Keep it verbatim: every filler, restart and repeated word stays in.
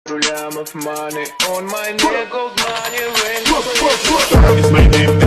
Money on my neck, gold money ring. It's my name.